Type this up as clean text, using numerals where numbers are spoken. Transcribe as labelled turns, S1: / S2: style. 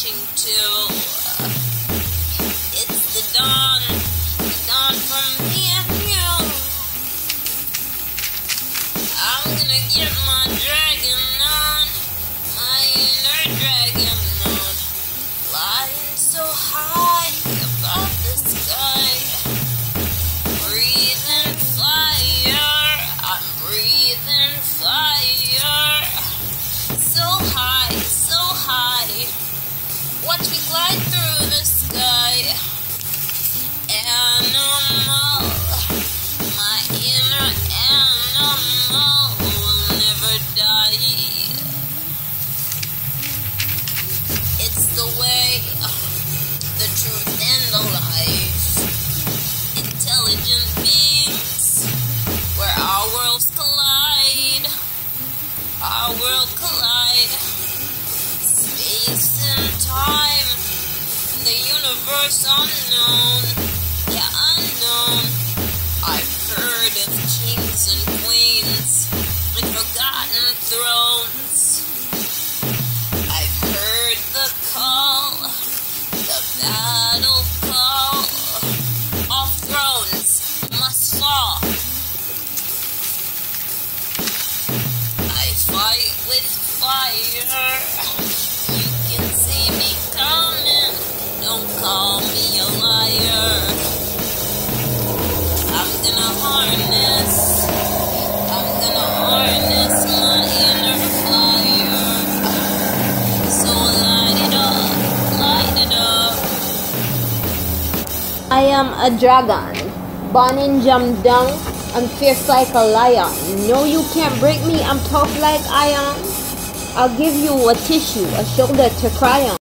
S1: marching to. It's the dawn from me and you. I'm gonna get my dragon on, my inner dragon on, flying so high above the sky, breathing fire, I'm breathing fire, so high, watch me glide through the sky, animal, my inner animal will never die. It's the way, the truth and the life, intelligent beings, where our world collide, space and time, the universe unknown, yeah, unknown. I've heard of kings and queens and forgotten thrones. I've heard the call, the battle call of thrones must fall. I fight with fire. You can see me coming. Don't call me a liar. I'm gonna harness my inner fire. So light it up. I am a dragon, born in Jamdang. I'm fierce like a lion. No, you can't break me. I'm tough like iron. I'll give you a tissue, a shoulder to cry on.